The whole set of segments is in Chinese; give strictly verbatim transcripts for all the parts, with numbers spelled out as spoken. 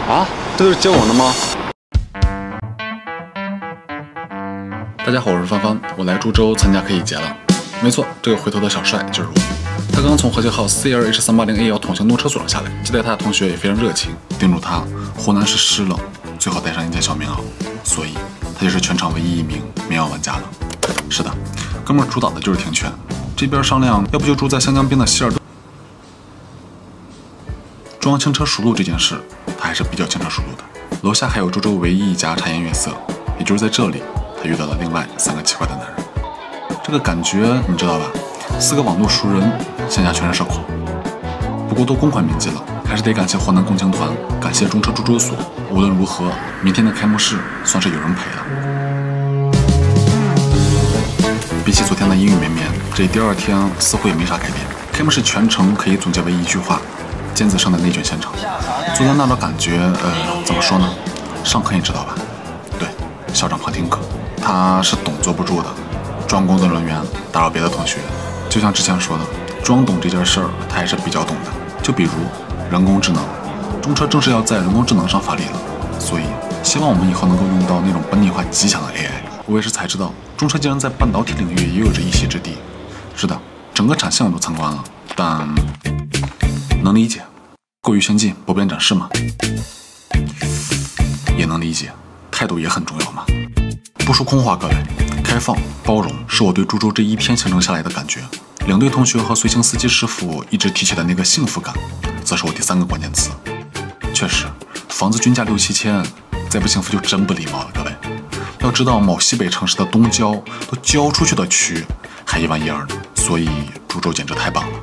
啊，这就是接我的吗？ 大家好，我是帆帆，我来株洲参加 K 一节了。没错，这个回头的小帅就是我。他刚从和谐号 C L H 三八零 A 幺同行动车所上下来，接待他的同学也非常热情，叮嘱他湖南是湿冷，最好带上一件小棉袄。所以，他就是全场唯一一名棉袄玩家了。是的，哥们儿主打的就是挺全。这边商量，要不就住在湘江边的希尔顿。装轻车熟路这件事，他还是比较轻车熟路的。楼下还有株洲唯一一家茶颜悦色，也就是在这里，他遇到了另外三个奇怪的男人。这个感觉你知道吧？四个网络熟人，线下全是社恐。不过都公款铭记了，还是得感谢湖南共青团，感谢中车株洲所。无论如何，明天的开幕式算是有人陪了。比起昨天的阴雨绵绵，这第二天似乎也没啥改变。开幕式全程可以总结为一句话：尖子生的内卷现场。昨天那种感觉，呃，怎么说呢？上课你知道吧？对，校长旁听课，他是懂坐不住的。装工作人员打扰别的同学，就像之前说的，装懂这件事儿，他还是比较懂的。就比如人工智能，中车正是要在人工智能上发力了，所以希望我们以后能够用到那种本地化极强的 A I。我也是才知道，中车竟然在半导体领域也有着一席之地。是的，整个产线我都参观了，但能理解，过于先进，不便展示嘛。也能理解，态度也很重要嘛。不说空话，各位，开放包容是我对株洲这一天行程下来的感觉。领队同学和随行司机师傅一直提起的那个幸福感，则是我第三个关键词。确实，房子均价六七千，再不幸福就真不礼貌了，各位。要知道，某西北城市的东郊都郊出去的区还一万一二呢，所以株洲简直太棒了。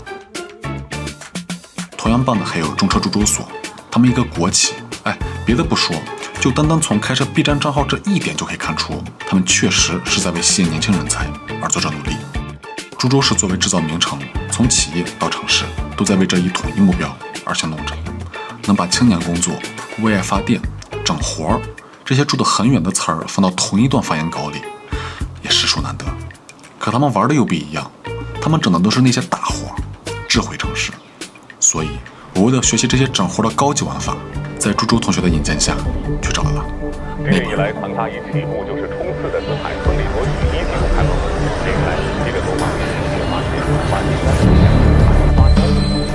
同样棒的还有中车株洲所，他们一个国企，哎，别的不说，就单单从开设 B 站账号这一点就可以看出，他们确实是在为吸引年轻人才而做着努力。株洲市作为制造名城，从企业到城市都在为这一统一目标而行动着。能把青年工作、为爱发电、整活儿这些住得很远的词儿放到同一段发言稿里，也实属难得。可他们玩的又不一样，他们整的都是那些大活，智慧城市。所以，我为了学习这些整活的高级玩法，在株洲同学的引荐下，去找了。 这日以来，长沙一起步就是冲刺的姿态，顺利夺取一记录开门红。接下来，接着走马，接马接马接马接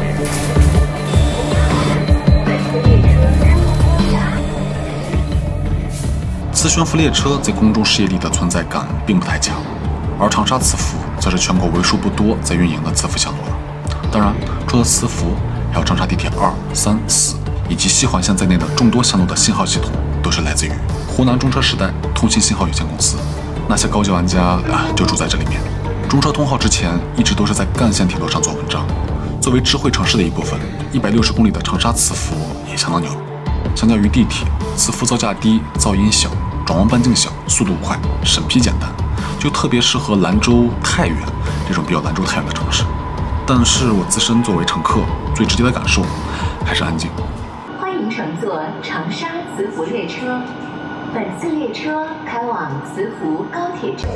磁悬浮列车在公众视野里的存在感并不太强，而长沙磁浮则是全国为数不多在运营的磁浮线路了。当然，除了磁浮，还有长沙地铁二、三、四以及西环线在内的众多线路的信号系统，都是来自于湖南中车时代通信信号有限公司。那些高级玩家啊，就住在这里面。中车通号之前一直都是在干线铁路上做文章。作为智慧城市的一部分，一百六十公里的长沙磁浮也相当牛。相较于地铁，磁浮造价低、噪音小、转弯半径小、速度快、审批简单，就特别适合兰州、太原这种比较兰州太原的城市。但是我自身作为乘客，最直接的感受还是安静。 欢迎乘坐长沙磁浮列车，本次列车开往磁浮高铁站。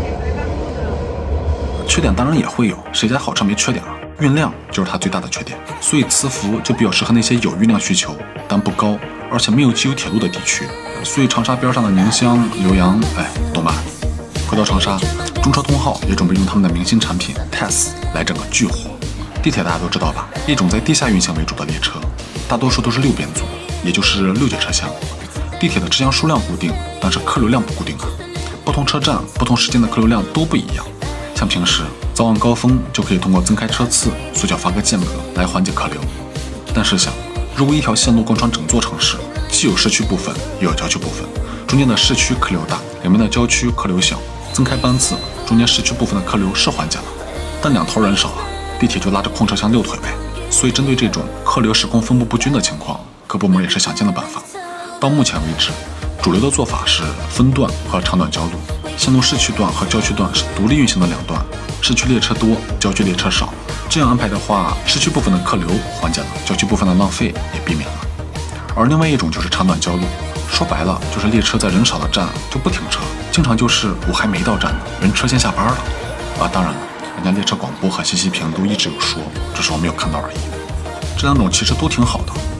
缺点当然也会有，谁家好车没缺点啊？运量就是它最大的缺点，所以磁浮就比较适合那些有运量需求但不高，而且没有既有铁路的地区。所以长沙边上的宁乡、浏阳，哎，懂吧？回到长沙，中车通号也准备用他们的明星产品 T E S 来整个巨火。地铁大家都知道吧，一种在地下运行为主的列车，大多数都是六编组，也就是六节车厢。地铁的车厢数量固定，但是客流量不固定啊。不同车站、不同时间的客流量都不一样。像平时早晚高峰就可以通过增开车次、缩小发个间隔来缓解客流。但试想，如果一条线路贯穿整座城市，既有市区部分，又有郊区部分，中间的市区客流大，两边的郊区客流小，增开班次，中间市区部分的客流是缓解了，但两头人少啊，地铁就拉着空车厢遛腿呗。所以针对这种客流时空分布不均的情况，各部门也是想尽了办法。到目前为止，主流的做法是分段和长短交路，线路市区段和郊区段是独立运行的两段，市区列车多，郊区列车少。这样安排的话，市区部分的客流缓解了，郊区部分的浪费也避免了。而另外一种就是长短交路，说白了就是列车在人少的站就不停车，经常就是我还没到站呢，人车先下班了。啊，当然了，人家列车广播和信息屏都一直有说，只是我没有看到而已。这两种其实都挺好的，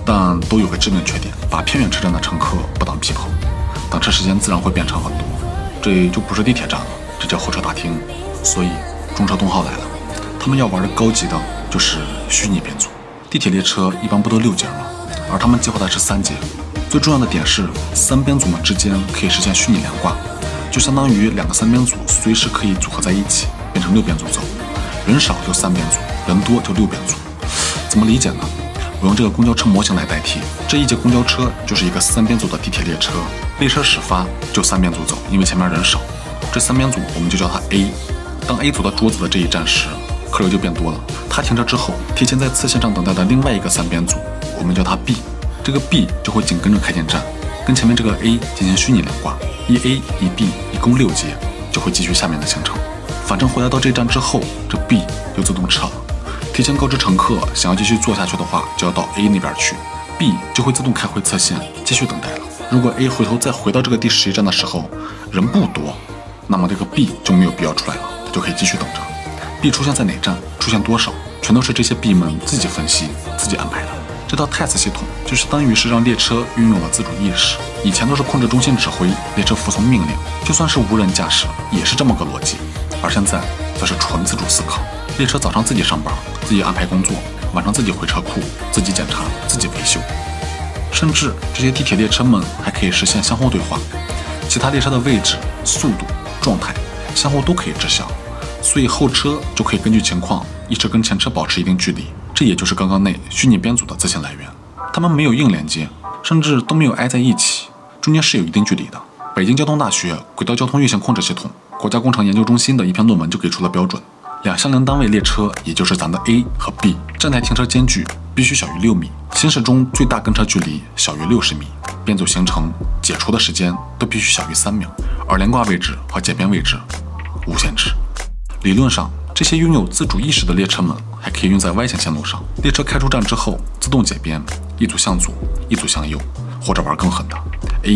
但都有个致命缺点，把偏远车站的乘客不当屁棚，等车时间自然会变长很多。这就不是地铁站了，这叫候车大厅。所以中车通号来了，他们要玩的高级的就是虚拟编组。地铁列车一般不都六节吗？而他们计划的是三节。最重要的点是，三编组们之间可以实现虚拟连挂，就相当于两个三编组随时可以组合在一起，变成六编组走。人少就三编组，人多就六编组。怎么理解呢？我用这个公交车模型来代替，这一节公交车就是一个三编组的地铁列车，列车始发就三编组走，因为前面人少。这三编组我们就叫它 A。当 A 组到桌子的这一站时，客流就变多了。他停车之后，提前在次线上等待的另外一个三编组，我们叫它 B。这个 B 就会紧跟着开进站，跟前面这个 A 进行虚拟连挂，一 A 一 B 一共六节，就会继续下面的行程。反正回来到这站之后，这 B 就自动撤了。提前告知乘客，想要继续坐下去的话，就要到 A 那边去 ，B 就会自动开回侧线继续等待了。如果 A 回头再回到这个第十一站的时候，人不多，那么这个 B 就没有必要出来了，他就可以继续等着。B 出现在哪站，出现多少，全都是这些 B 们自己分析、自己安排的。这套 T A S 系统就相当于是让列车运用了自主意识。以前都是控制中心指挥，列车服从命令，就算是无人驾驶也是这么个逻辑。而现在则是纯自主思考，列车早上自己上班，自己安排工作，晚上自己回车库，自己检查，自己维修。甚至这些地铁列车们还可以实现相互对话，其他列车的位置、速度、状态相互都可以知晓，所以后车就可以根据情况一直跟前车保持一定距离。这也就是刚刚那虚拟编组的自信来源。他们没有硬连接，甚至都没有挨在一起，中间是有一定距离的。北京交通大学轨道交通运行控制系统国家工程研究中心的一篇论文就给出了标准：两相邻单位列车，也就是咱的 A 和 B， 站台停车间距必须小于六米，行驶中最大跟车距离小于六十米，编组行程解除的时间都必须小于三秒，而连挂位置和解编位置无限制。理论上，这些拥有自主意识的列车们还可以用在歪线线路上，列车开出站之后自动解编，一组向左，一组向右，或者玩更狠的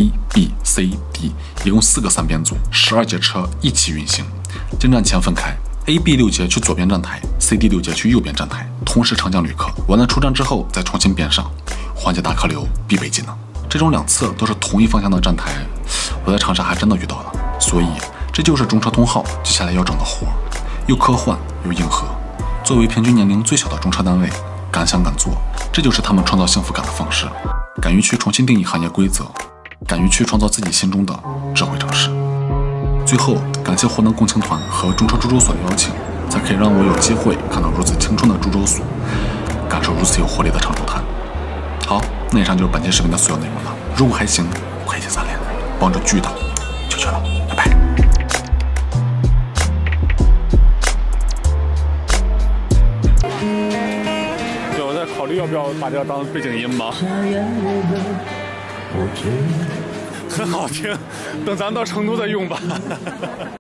A、B、C、D， 一共四个三编组，十二节车一起运行，进站前分开。A、B 六节去左边站台 ，C、D 六节去右边站台，同时乘降旅客。完了出站之后再重新编上，缓解大客流必备技能。这种两侧都是同一方向的站台，我在长沙还真的遇到了。所以这就是中车通号接下来要整的活，又科幻又硬核。作为平均年龄最小的中车单位，敢想敢做，这就是他们创造幸福感的方式。敢于去重新定义行业规则，敢于去创造自己心中的智慧城市。最后，感谢湖南共青团和中车株洲所的邀请，才可以让我有机会看到如此青春的株洲所，感受如此有活力的长洲滩。好，那以上就是本期视频的所有内容了。如果还行，快点赞连，帮着巨导，求求了，拜拜。 对，我在考虑要不要把这个当背景音吗？很好听，等咱到成都再用吧。